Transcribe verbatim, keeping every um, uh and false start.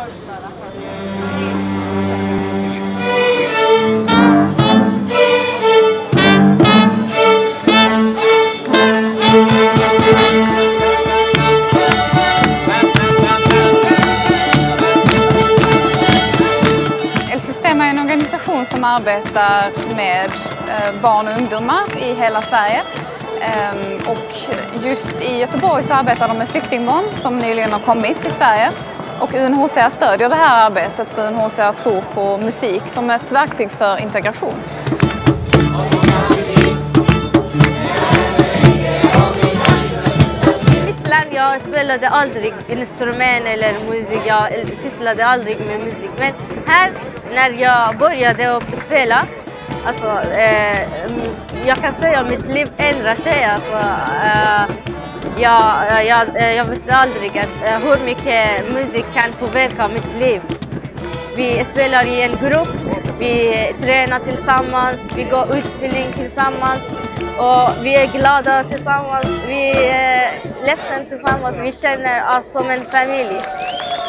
El Sistema är en organisation som arbetar med barn och ungdomar i hela Sverige. Och just i Göteborg så arbetar de med flyktingbarn som nyligen har kommit till Sverige. Och U N H C R stödjer det här arbetet för U N H C R tror på musik som ett verktyg för integration. I mitt land jag spelade aldrig instrument eller musik, jag sysslade aldrig med musik. Men här när jag började att spela, alltså, eh, jag kan säga att mitt liv ändrar sig. Alltså, eh, jag, jag, jag visste aldrig att, eh, hur mycket musik kan påverka mitt liv. Vi spelar i en grupp, vi tränar tillsammans, vi går utbildning tillsammans och vi är glada tillsammans, vi är ledsna tillsammans, vi känner oss som en familj.